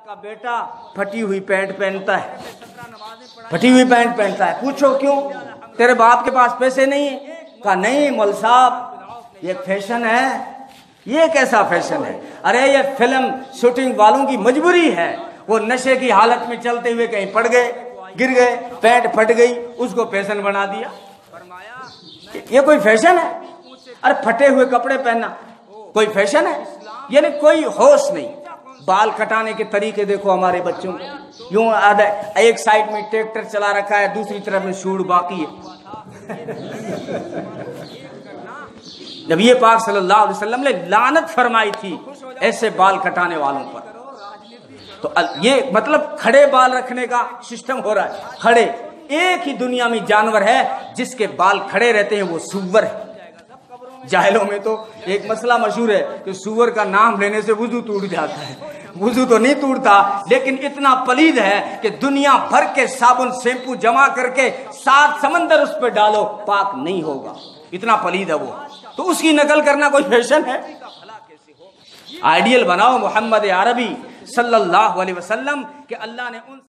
का बेटा फटी हुई पैंट पहनता है, फटी हुई पैंट पहनता है। पूछो क्यों, तेरे बाप के पास पैसे नहीं है? कहा नहीं मौलवी साहब, ये फैशन है। ये कैसा फैशन है? अरे ये फिल्म शूटिंग वालों की मजबूरी है। वो नशे की हालत में चलते हुए कहीं पड़ गए, गिर गए, पैंट फट गई, उसको फैशन बना दिया। ये कोई फैशन है? अरे फटे हुए कपड़े पहनना कोई फैशन है? यानी कोई होश नहीं। बाल कटाने के तरीके देखो हमारे बच्चों को, यूं आधा एक साइड में ट्रैक्टर चला रखा है, दूसरी तरफ में सूंड बाकी है। जब ये पाक सल्लल्लाहु अलैहि वसल्लम ने लानत फरमाई थी ऐसे बाल कटाने वालों पर, तो ये मतलब खड़े बाल रखने का सिस्टम हो रहा है। खड़े, एक ही दुनिया में जानवर है जिसके बाल खड़े रहते हैं, वो सूअर है। जाहिलों में तो एक मसला मशहूर है कि सूअर का नाम लेने से वुजू टूट जाता है। वुजू तो नहीं टूटता, लेकिन इतना पलीद है कि दुनिया भर के साबुन शैम्पू जमा करके 7 समंदर उस पर डालो, पाक नहीं होगा, इतना पलीद है वो। तो उसकी नकल करना कोई फैशन है? आइडियल बनाओ मोहम्मद अरबी सल्लल्लाहु अलैहि वसल्लम कि अल्लाह ने उन